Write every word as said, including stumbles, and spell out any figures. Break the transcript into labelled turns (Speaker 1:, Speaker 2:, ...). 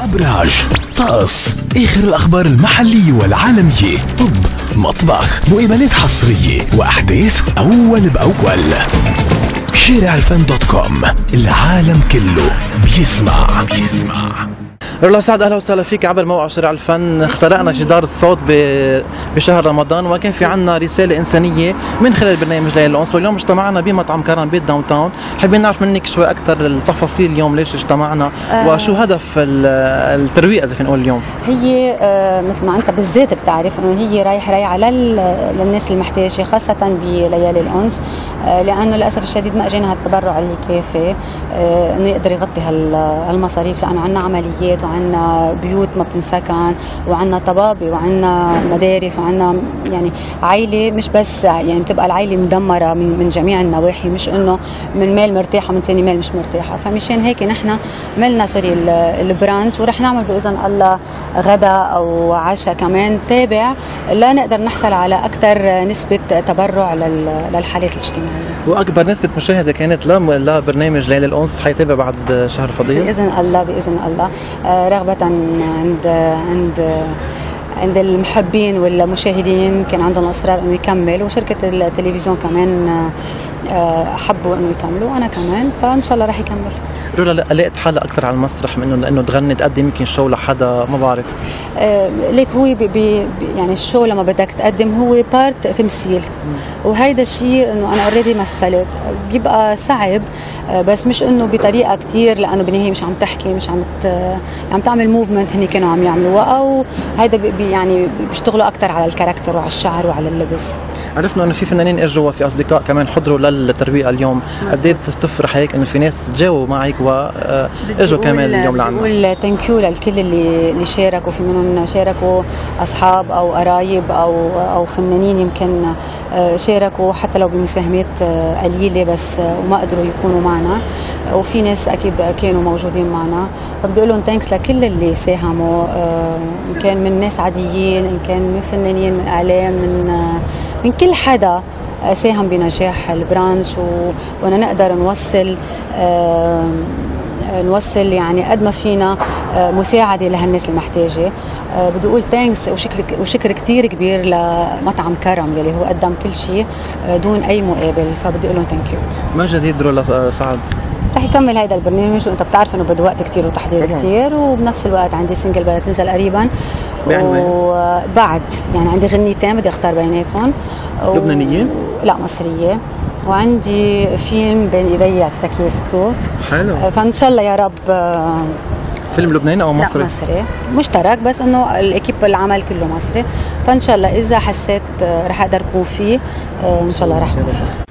Speaker 1: أبراج، طقس، آخر الأخبار المحلية والعالمية، طب، مطبخ، مقابلات حصرية وأحداث أول بأول. شارع الفن دوت كوم، العالم كله بيسمع بيسمع
Speaker 2: رولا سعد، اهلا وسهلا فيك عبر موقع شارع الفن. اخترقنا جدار الصوت بشهر رمضان وكان في عنا رساله انسانيه من خلال برنامج ليالي الأنس، واليوم اجتمعنا بمطعم كرم بيت داون تاون. حابين نعرف منك شوي اكثر التفاصيل اليوم، ليش اجتمعنا آه وشو هدف الترويقه اذا فينا نقول اليوم.
Speaker 3: هي آه مثل ما انت بالذات بتعرف انه هي رايح رايحه للناس المحتاجه خاصه بليالي الأنس، آه لانه للاسف الشديد ما اجينا هالتبرع اللي كافي آه انه يقدر يغطي هالمصاريف، لانه عندنا عمليات وعنا بيوت ما بتنسكن وعنا طبابة وعنا مدارس وعنا يعني عائلة، مش بس يعني بتبقى العائلة مدمرة من, من جميع النواحي، مش انه من مال مرتاحة من ثاني مال مش مرتاحة. فمشان هيك نحن عملنا سوري البرانش، ورح نعمل بإذن الله غدا او عشاء كمان تابع لنقدر نحصل على اكثر نسبة تبرع للحالات الاجتماعية.
Speaker 2: واكبر نسبة مشاهدة كانت لبرنامج ليالي الأنس حيتابع بعد شهر فضيل
Speaker 3: بإذن الله بإذن الله، رغبة عند عند عند المحبين والمشاهدين كان عندهم اصرار انه يكمل، وشركه التلفزيون كمان حبوا انه يكملوا وانا كمان، فان شاء الله راح يكمل.
Speaker 2: رولا لقيت حالها اكثر على المسرح من انه لانه تغني تقدم يمكن شو لحدا ما بعرف؟
Speaker 3: آه ليك هو بي بي يعني الشو لما بدك تقدم هو بارت تمثيل، وهيدا الشيء انه انا اوريدي مثلت بيبقى صعب، آه بس مش انه بطريقه كثير، لانه بالنهايه مش عم تحكي، مش عم عم تعمل موفمنت هني كانوا عم يعملوها، او هيدا بي يعني بيشتغلوا اكثر على الكاركتر وعلى الشعر وعلى اللبس.
Speaker 2: عرفنا انه في فنانين اجوا وفي اصدقاء كمان حضروا للترويقه اليوم، قد ايه بتفرح هيك انه في ناس تجاوبوا معك واجوا كمان اليوم لعنا؟
Speaker 3: بقول ثانك يو للكل اللي اللي شاركوا، في منهم شاركوا اصحاب او قرايب او او فنانين يمكن شاركوا حتى لو بمساهمات قليله بس وما قدروا يكونوا معنا، وفي ناس اكيد كانوا موجودين معنا، فبدي اقول لهم ثانكس لكل اللي ساهموا، ان كان من ناس عاديين، ان كان من فنانين، من اعلام، من من كل حدا ساهم بنجاح البرانش، وانا نقدر نوصل آه نوصل يعني قد ما فينا مساعده لهالناس المحتاجه. أه بدي اقول ثانكس وشكر وشكر كثير كبير لمطعم كرم يلي هو قدم كل شيء دون اي مقابل، فبدي اقول لهم ثانك يو.
Speaker 2: ما جديد رولا سعد؟
Speaker 3: رح يكمل هيدا البرنامج، وانت بتعرف انه بده وقت كثير وتحضير كثير، وبنفس الوقت عندي سنجل بدها تنزل قريبا وبعد يعني عندي غنيتين بدي اختار بيناتهم.
Speaker 2: لبنانيه؟
Speaker 3: و... لا مصريه، وعندي فيلم بين ايدي تكيسكو.
Speaker 2: حلو،
Speaker 3: فان شاء الله يا رب.
Speaker 2: فيلم لبناني او مصري؟
Speaker 3: لا مصري مشترك، بس انه الاكيب العمل كله مصري، فان شاء الله اذا حسيت رح اقدر اكون فيه ان شاء الله رح اكون فيه.